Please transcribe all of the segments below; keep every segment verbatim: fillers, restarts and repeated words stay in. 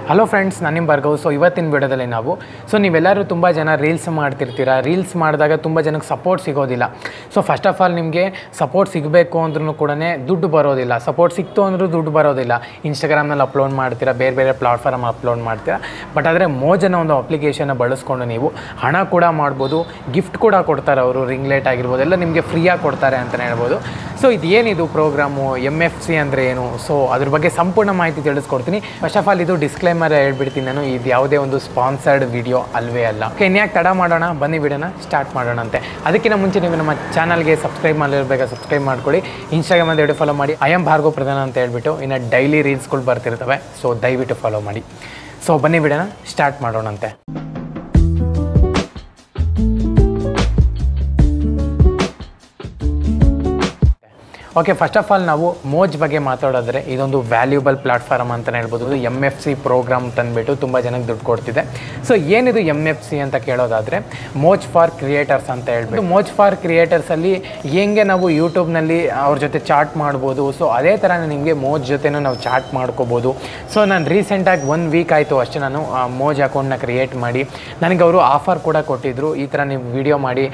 Hello friends, ನಾನು ನಿಮ್ಮ Bhargav. So ಇವತ್ತಿನ ವಿಡಿಯೋದಲ್ಲಿ ನಾವು ಸೊ ನೀವೆಲ್ಲರೂ ತುಂಬ ಜನ ರೀಲ್ಸ್ ಮಾಡ್ತಿರ್ತೀರ. ರೀಲ್ಸ್ ಮಾಡಿದಾಗ ತುಂಬ ಜನಕ್ಕೆ ಸಪೋರ್ಟ್ ಸಿಗೋದಿಲ್ಲ. ಸೊ ಫಸ್ಟ್ ಆಫ್ ಆಲ್ ನಿಮಗೆ ಸಪೋರ್ಟ್ ಸಿಗಬೇಕು ಅಂದ್ರೂ ಕೂಡ ದುಡ್ಡು ಬರೋದಿಲ್ಲ. ಸಪೋರ್ಟ್ ಸಿಕ್ತು ಅಂದರೂ ದುಡ್ಡು ಬರೋದಿಲ್ಲ. ಇನ್ಸ್ಟಾಗ್ರಾಮ್ನಲ್ಲಿ ಅಪ್ಲೋಡ್ ಮಾಡ್ತೀರಾ, ಬೇರೆ ಬೇರೆ ಪ್ಲಾಟ್ಫಾರ್ಮ್ ಅಪ್ಲೋಡ್ ಮಾಡ್ತೀರಾ. ಬಟ್ ಆದರೆ ಮೋಜನ ಒಂದು ಅಪ್ಲಿಕೇಶನ್ನ ಬಳಸ್ಕೊಂಡು ನೀವು ಹಣ ಕೂಡ ಮಾಡ್ಬೋದು, ಗಿಫ್ಟ್ ಕೂಡ ಕೊಡ್ತಾರೆ ಅವರು. ರಿಂಗ್ ಲೈಟ್ ಆಗಿರ್ಬೋದು, ಎಲ್ಲ ನಿಮಗೆ ಫ್ರೀಯಾಗಿ ಕೊಡ್ತಾರೆ ಅಂತಲೇ ಹೇಳ್ಬೋದು. ಸೊ ಇದು ಏನಿದು ಪ್ರೋಗ್ರಾಮು, ಎಮ್ ಎಫ್ ಸಿ ಅಂದರೆ ಏನು, ಸೊ ಅದ್ರ ಬಗ್ಗೆ ಸಂಪೂರ್ಣ ಮಾಹಿತಿ ತಿಳಿಸ್ಕೊಡ್ತೀನಿ. ಫಸ್ಟ್ ಆಫ್ ಆಲ್ ಇದು ಡಿಸ್ಕ್ಲೈಮರ್ ಹೇಳ್ಬಿಡ್ತೀನಿ ನಾನು, ಇದು ಯಾವುದೇ ಒಂದು ಸ್ಪಾನ್ಸರ್ಡ್ ವಿಡಿಯೋ ಅಲ್ವೇ ಅಲ್ಲ. ಓಕೆ, ಇನ್ಯಾಕೆ ತಡ ಮಾಡೋಣ, ಬನ್ನಿ ವಿಡಿಯೋನ ಸ್ಟಾರ್ಟ್ ಮಾಡೋಣ ಅಂತೆ. ಅದಕ್ಕಿಂತ ಮುಂಚೆ ನೀವು ನಮ್ಮ ಚಾನಲ್ಗೆ ಸಬ್ಸ್ಕ್ರೈಬ್ ಮಾಡಿರ್ಬೇಕಾ ಸಬ್ಸ್ಕ್ರೈಬ್ ಮಾಡ್ಕೊಳ್ಳಿ. ಇನ್ಸ್ಟಾಗ್ರಾಮಲ್ಲಿ ವಿಡಿಯೋ ಫಾಲೋ ಮಾಡಿ, ಐ ಆಮ್ ಭಾರ್ಗವ್ ಪ್ರಧಾನ್ ಅಂತ ಹೇಳ್ಬಿಟ್ಟು ಇನ್ನು ಡೈಲಿ ರೀಲ್ಸ್ಗಳು ಬರ್ತಿರ್ತವೆ. ಸೊ ದಯವಿಟ್ಟು ಫಾಲೋ ಮಾಡಿ. ಸೊ ಬನ್ನಿ ವಿಡಿಯೋನ ಸ್ಟಾರ್ಟ್ ಮಾಡೋಣಂತೆ. ಓಕೆ, ಫಸ್ಟ್ ಆಫ್ ಆಲ್ ನಾವು ಮೋಜ್ ಬಗ್ಗೆ ಮಾತಾಡೋದ್ರೆ ಇದೊಂದು ವ್ಯಾಲ್ಯೂಬಲ್ ಪ್ಲಾಟ್ಫಾರ್ಮ್ ಅಂತಲೇ ಹೇಳ್ಬೋದು. ಎಮ್ ಎಫ್ ಸಿ ಪ್ರೋಗ್ರಾಮ್ ತಂದುಬಿಟ್ಟು ತುಂಬ ಜನಕ್ಕೆ ದುಡ್ಡು ಕೊಡ್ತಿದೆ. ಸೊ ಏನಿದು ಎಮ್ ಎಫ್ ಸಿ ಅಂತ ಕೇಳೋದಾದರೆ, ಮೋಜ್ ಫಾರ್ ಕ್ರಿಯೇಟರ್ಸ್ ಅಂತ ಹೇಳ್ಬಿಟ್ಟು. ಮೋಜ್ ಫಾರ್ ಕ್ರಿಯೇಟರ್ಸಲ್ಲಿ ಹೆಂಗೆ ನಾವು ಯೂಟ್ಯೂಬ್ನಲ್ಲಿ ಅವ್ರ ಜೊತೆ ಚಾಟ್ ಮಾಡ್ಬೋದು, ಸೊ ಅದೇ ಥರ ನಿಮಗೆ ಮೋಜ್ ಜೊತೆನೂ ನಾವು ಚಾಟ್ ಮಾಡ್ಕೋಬೋದು. ಸೊ ನಾನು ರೀಸೆಂಟಾಗಿ ಒನ್ ವೀಕ್ ಆಯಿತು ಅಷ್ಟೇ, ನಾನು ಮೋಜ್ ಅಕೌಂಟ್ನ ಕ್ರಿಯೇಟ್ ಮಾಡಿ ನನಗೆ ಅವರು ಆಫರ್ ಕೂಡ ಕೊಟ್ಟಿದ್ದರು. ಈ ಥರ ನೀವು ವಿಡಿಯೋ ಮಾಡಿ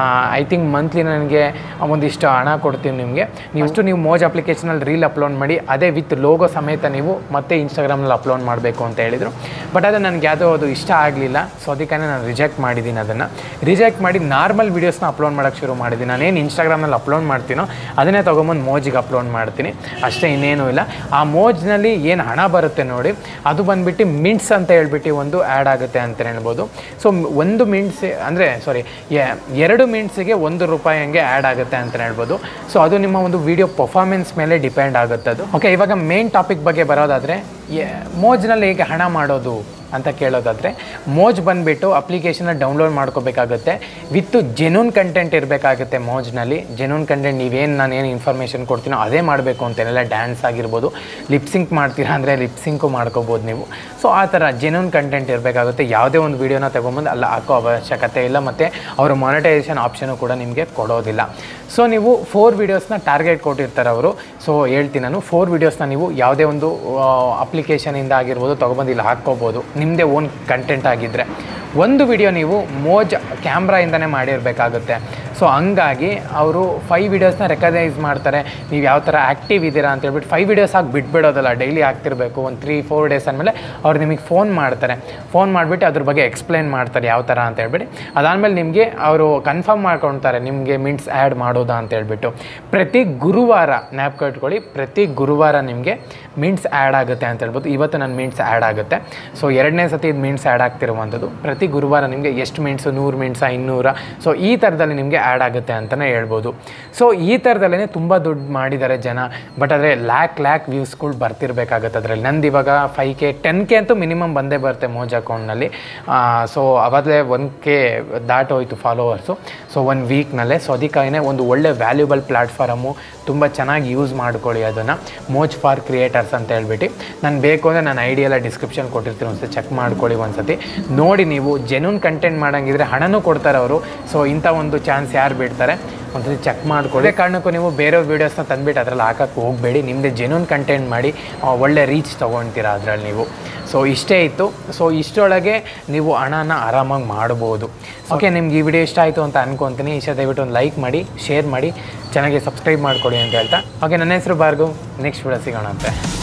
ಐ ಥಿಂಕ್ ಮಂತ್ಲಿ ನನಗೆ ಒಂದಿಷ್ಟು ಹಣ ಕೊಡ್ತೀವಿ ನಿಮಗೆ. ನೀವು ಅಷ್ಟು ನೀವು ಮೋಜ್ ಅಪ್ಲಿಕೇಶನಲ್ಲಿ ರೀಲ್ ಅಪ್ಲೋಡ್ ಮಾಡಿ ಅದೇ ವಿತ್ ಲೋಗೋ ಸಮೇತ ನೀವು ಮತ್ತೆ ಇನ್ಸ್ಟಾಗ್ರಾಮ್ನಲ್ಲಿ ಅಪ್ಲೋಡ್ ಮಾಡಬೇಕು ಅಂತ ಹೇಳಿದರು. ಬಟ್ ಅದು ನನಗೆ ಯಾವುದೋ ಅದು ಇಷ್ಟ ಆಗಲಿಲ್ಲ. ಸೊ ಅದಕ್ಕೆ ನಾನು ರಿಜೆಕ್ಟ್ ಮಾಡಿದ್ದೀನಿ. ಅದನ್ನು ರಿಜೆಕ್ಟ್ ಮಾಡಿ ನಾರ್ಮಲ್ ವೀಡಿಯೋಸ್ನ ಅಪ್ಲೋಡ್ ಮಾಡೋಕ್ಕೆ ಶುರು ಮಾಡಿದ್ದೀನಿ. ನಾನೇನು ಇನ್ಸ್ಟಾಗ್ರಾಮ್ನಲ್ಲಿ ಅಪ್ಲೋಡ್ ಮಾಡ್ತೀನೋ ಅದನ್ನೇ ತೊಗೊಂಬಂದು ಮೋಜಿಗೆ ಅಪ್ಲೋಡ್ ಮಾಡ್ತೀನಿ ಅಷ್ಟೇ, ಇನ್ನೇನೂ ಇಲ್ಲ. ಆ ಮೋಜ್ನಲ್ಲಿ ಏನು ಹಣ ಬರುತ್ತೆ ನೋಡಿ, ಅದು ಬಂದುಬಿಟ್ಟು ಮಿಂಟ್ಸ್ ಅಂತ ಹೇಳ್ಬಿಟ್ಟು ಒಂದು ಆ್ಯಡ್ ಆಗುತ್ತೆ ಅಂತ ಹೇಳ್ಬೋದು. ಸೊ ಒಂದು ಮಿಂಟ್ಸ್ ಅಂದರೆ ಸಾರಿ ಎರಡು ಮಿಂಟ್ಸಿಗೆ ಒಂದು ರೂಪಾಯಿ ಹಂಗೆ ಆ್ಯಡ್ ಆಗುತ್ತೆ ಅಂತ ಹೇಳ್ಬೋದು. ಸೊ ಅದು ನಿಮ್ಮ ಒಂದು ವಿಡಿಯೋ ಪರ್ಫಾರ್ಮೆನ್ಸ್ ಮೇಲೆ ಡಿಪೆಂಡ್ ಆಗುತ್ತೆ ಅದು. ಓಕೆ, ಇವಾಗ ಮೇನ್ ಟಾಪಿಕ್ ಬಗ್ಗೆ ಬರೋದಾದರೆ, ಮೋಜ್ನಲ್ಲಿ ಹೇಗೆ ಹಣ ಮಾಡೋದು ಅಂತ ಕೇಳೋದಾದರೆ, ಮೋಜ್ ಬಂದುಬಿಟ್ಟು ಅಪ್ಲಿಕೇಶನ್ನ ಡೌನ್ಲೋಡ್ ಮಾಡ್ಕೋಬೇಕಾಗುತ್ತೆ. ವಿತ್ತು ಜೆನ್ಯೂನ್ ಕಂಟೆಂಟ್ ಇರಬೇಕಾಗುತ್ತೆ ಮೋಜ್ನಲ್ಲಿ. ಜೆನ್ಯೂನ್ ಕಂಟೆಂಟ್ ನೀವೇನು ನಾನು ಏನು ಇನ್ಫಾರ್ಮೇಷನ್ ಕೊಡ್ತೀನೋ ಅದೇ ಮಾಡಬೇಕು ಅಂತೇನೆಲ್ಲ. ಡ್ಯಾನ್ಸ್ ಆಗಿರ್ಬೋದು, ಲಿಪ್ಸಿಂಕ್ ಮಾಡ್ತೀರಾ ಅಂದರೆ ಲಿಪ್ಸಿಂಕು ಮಾಡ್ಕೋಬೋದು ನೀವು. ಸೊ ಆ ಥರ ಜೆನ್ಯೂನ್ ಕಂಟೆಂಟ್ ಇರಬೇಕಾಗುತ್ತೆ. ಯಾವುದೇ ಒಂದು ವೀಡಿಯೋನ ತೊಗೊಂಬಂದು ಅಲ್ಲ ಹಾಕೋ ಅವಶ್ಯಕತೆ ಇಲ್ಲ. ಮತ್ತು ಅವರು ಮಾನಿಟೈಸೇಷನ್ ಆಪ್ಷನು ಕೂಡ ನಿಮಗೆ ಕೊಡೋದಿಲ್ಲ. ಸೊ ನೀವು ಫೋರ್ ವೀಡಿಯೋಸ್ನ ಟಾರ್ಗೆಟ್ ಕೊಟ್ಟಿರ್ತಾರೆ ಅವರು. ಸೊ ಹೇಳ್ತೀನಿ ನಾನು, ಫೋರ್ ವೀಡಿಯೋಸ್ನ ನೀವು ಯಾವುದೇ ಒಂದು ಅಪ್ಲಿಕೇಶನಿಂದ ಆಗಿರ್ಬೋದು ತೊಗೊಬಂದು ಇಲ್ಲಿ ಹಾಕ್ಕೋಬೋದು, ನಿಮ್ಮದೇ ಓನ್ ಕಂಟೆಂಟ್ ಆಗಿದ್ದರೆ. ಒಂದು ವಿಡಿಯೋ ನೀವು ಮೋಜ್ ಕ್ಯಾಮ್ರಾಯಿಂದನೇ ಮಾಡಿರಬೇಕಾಗುತ್ತೆ. ಸೊ ಹಂಗಾಗಿ ಅವರು ಫೈವ್ ವೀಡಿಯೋಸ್ನ ರೆಕಗ್ನೈಸ್ ಮಾಡ್ತಾರೆ. ನೀವು ಯಾವ ಥರ ಆ್ಯಕ್ಟಿವ್ ಇದ್ದೀರಾ ಅಂತ ಹೇಳ್ಬಿಟ್ಟು ಫೈವ್ ವೀಡಿಯೋಸ್ ಹಾಕಿ ಬಿಟ್ಬಿಡೋದಲ್ಲ, ಡೈಲಿ ಆಗ್ತಿರಬೇಕು. ಒಂದು ತ್ರೀ ಫೋರ್ ಡೇಸ್ ಆದಮೇಲೆ ಅವ್ರು ನಿಮಗೆ ಫೋನ್ ಮಾಡ್ತಾರೆ. ಫೋನ್ ಮಾಡಿಬಿಟ್ಟು ಅದ್ರ ಬಗ್ಗೆ ಎಕ್ಸ್ಪ್ಲೈನ್ ಮಾಡ್ತಾರೆ ಯಾವ ಥರ ಅಂತ ಹೇಳ್ಬಿಟ್ಟು. ಅದಾದಮೇಲೆ ನಿಮಗೆ ಅವರು ಕನ್ಫರ್ಮ್ ಮಾಡ್ಕೊಳ್ತಾರೆ ನಿಮಗೆ ಮಿಂಟ್ಸ್ ಆ್ಯಡ್ ಮಾಡೋದಾ ಅಂತ ಹೇಳ್ಬಿಟ್ಟು. ಪ್ರತಿ ಗುರುವಾರ ನ್ಯಾಪ್ ಕಟ್ಕೊಳ್ಳಿ, ಪ್ರತಿ ಗುರುವಾರ ನಿಮಗೆ ಮಿಂಟ್ಸ್ ಆ್ಯಡ್ ಆಗುತ್ತೆ ಅಂತ ಹೇಳ್ಬೋದು. ಇವತ್ತು ನನ್ನ ಮಿಂಟ್ಸ್ ಆ್ಯಡ್ ಆಗುತ್ತೆ. ಸೊ ಎರಡನೇ ಸತಿ ಇದು ಮಿಂಟ್ಸ್ ಆ್ಯಡ್ ಆಗ್ತಿರುವಂಥದ್ದು. ಪ್ರತಿ ಗುರುವಾರ ನಿಮಗೆ ಎಷ್ಟು ಮಿಂಟ್ಸು, ನೂರು ಮಿಂಟ್ಸ, ಇನ್ನೂರ, ಸೊ ಈ ಥರದಲ್ಲಿ ನಿಮಗೆ ಆ್ಯಡ್ ಆಗುತ್ತೆ ಅಂತಲೇ ಹೇಳ್ಬೋದು. ಸೊ ಈ ಥರದಲ್ಲೇ ತುಂಬ ದುಡ್ಡು ಮಾಡಿದ್ದಾರೆ ಜನ. ಬಟ್ ಆದರೆ ಲ್ಯಾಕ್ ಲ್ಯಾಕ್ ವ್ಯೂಸ್ಗಳು ಬರ್ತಿರ್ಬೇಕಾಗುತ್ತೆ ಅದರಲ್ಲಿ. ನಂದು ಇವಾಗ ಫೈವ್ ಕೆ ಟೆನ್ ಕೆ ಅಂತೂ ಮಿನಿಮಮ್ ಬಂದೇ ಬರುತ್ತೆ ಮೋಜ್ ಅಕೌಂಟ್ನಲ್ಲಿ. ಸೊ ಅವಾಗಲೇ ಒನ್ ಕೆ ದಾಟೋಯ್ತು ಫಾಲೋವರ್ಸು. ಸೊ ಒನ್ ವೀಕ್ನಲ್ಲೇ. ಸೊ ಅದಕ್ಕಾಗಿಯೇ ಒಂದು ಒಳ್ಳೆ ವ್ಯಾಲ್ಯೂಬಲ್ ಪ್ಲ್ಯಾಟ್ಫಾರಮು, ತುಂಬ ಚೆನ್ನಾಗಿ ಯೂಸ್ ಮಾಡ್ಕೊಳ್ಳಿ ಅದನ್ನು. ಮೋಜ್ ಫಾರ್ ಕ್ರಿಯೇಟರ್ಸ್ ಅಂತ ಹೇಳ್ಬಿಟ್ಟು. ನಾನು ಬೇಕು ಅಂದರೆ ನಾನು ಐಡಿ ಎಲ್ಲ ಡಿಸ್ಕ್ರಿಪ್ಷನ್ ಕೊಟ್ಟಿರ್ತೀನಿ, ಒಂದು ಸತಿ ಚೆಕ್ ಮಾಡ್ಕೊಳ್ಳಿ ಒಂದು ಸತಿ ನೋಡಿ. ನೀವು ಜೆನ್ಯೂನ್ ಕಂಟೆಂಟ್ ಮಾಡೋಂಗಿದ್ರೆ ಹಣನೂ ಕೊಡ್ತಾರೆ ಅವರು. ಸೊ ಇಂಥ ಒಂದು ಚಾನ್ಸ್ ಯಾರು ಬಿಡ್ತಾರೆ, ಒಂದ್ಸತಿ ಚೆಕ್ ಮಾಡ್ಕೊಳ್ಳಿ. ಕಾರಣಕ್ಕೂ ನೀವು ಬೇರೆ ವೀಡಿಯೋಸ್ನ ತಂದುಬಿಟ್ಟು ಅದರಲ್ಲಿ ಹಾಕೋಕ್ಕೆ ಹೋಗಬೇಡಿ. ನಿಮ್ಮದೇ ಜೆನ್ಯೂನ್ ಕಂಟೆಂಟ್ ಮಾಡಿ ಒಳ್ಳೆ ರೀಚ್ ತೊಗೊಳ್ತೀರಾ ಅದರಲ್ಲಿ ನೀವು. ಸೊ ಇಷ್ಟೇ ಇತ್ತು. ಸೊ ಇಷ್ಟರೊಳಗೆ ನೀವು ಹಣನ ಆರಾಮಾಗಿ ಮಾಡ್ಬೋದು. ಓಕೆ, ನಿಮ್ಗೆ ಈ ವಿಡಿಯೋ ಇಷ್ಟ ಆಯಿತು ಅಂತ ಅನ್ಕೊತೀನಿ. ಇಷ್ಟ ದಯವಿಟ್ಟು ಒಂದು ಲೈಕ್ ಮಾಡಿ, ಶೇರ್ ಮಾಡಿ, ಚೆನ್ನಾಗಿ ಸಬ್ಸ್ಕ್ರೈಬ್ ಮಾಡ್ಕೊಳ್ಳಿ ಅಂತ ಹೇಳ್ತಾ. ಓಕೆ, ನನ್ನ ಹೆಸರು ಭಾರ್ಗವ್. ನೆಕ್ಸ್ಟ್ ವಿಡಿಯೋ ಸಿಗೋಣ ಅಂತೆ.